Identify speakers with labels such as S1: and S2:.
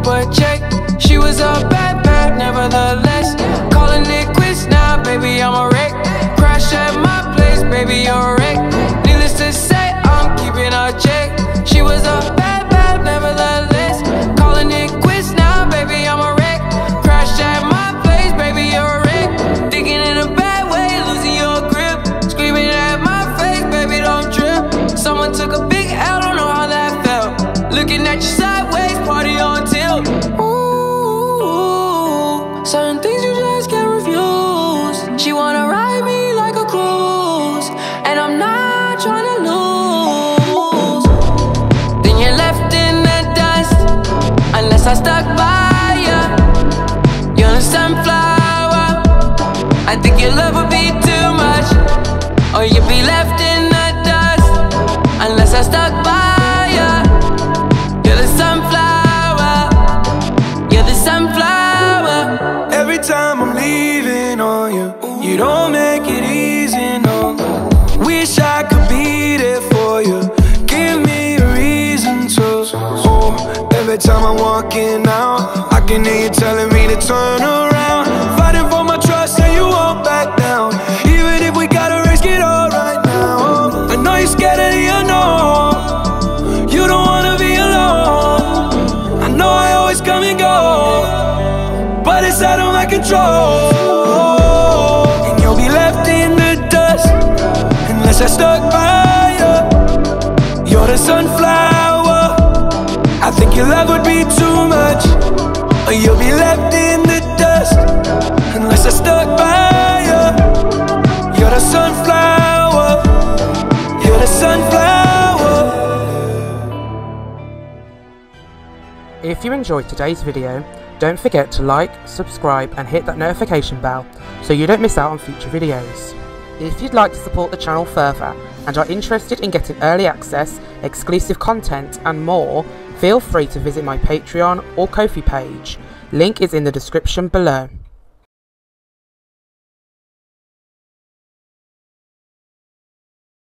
S1: paper check. She was a bad bad, nevertheless. Calling it quits now, baby, I'm a wreck. Crash at my place, baby, you're a wreck. Needless to say, I'm keeping a check. She was a bad bad, nevertheless. Calling it quits now, baby, I'm a wreck. Crash at my place, baby, you're a wreck. Thinking in a bad way, losing your grip. Screaming at my face, baby, don't trip. Someone took a big L, don't know how that felt. Looking at you sideways, party on tilt. Ooh, certain things you just can't refuse. She wanna ride me like a cruise, and I'm not trying to lose. Then you're left in the dust, unless I stuck by ya. You're a sunflower. I think your love would be too much, or you'd be left in the dust, unless I stuck by ya. You're the sunflower. You're the sunflower.
S2: Every time I'm leaving on you, you don't make it easy, no. Wish I could be there for you. Give me a reason to. Oh, every time I'm walking out, I can hear you telling me to turn around. Fighting for my trust and you won't back down. Even if we gotta risk it all right now. I know you're scared of the unknown. You don't wanna be alone. I know I always come and go, but it's out of my control. And you'll be left in the dust, unless I stuck by you. You're the sunflower. I think your love would be too much, or you'll be left in the dust, unless I stuck by you. You're the sunflower. You're the sunflower.
S3: If you enjoyed today's video, don't forget to like, subscribe and hit that notification bell so you don't miss out on future videos. If you'd like to support the channel further and are interested in getting early access, exclusive content and more, feel free to visit my Patreon or Ko-fi page. Link is in the description below.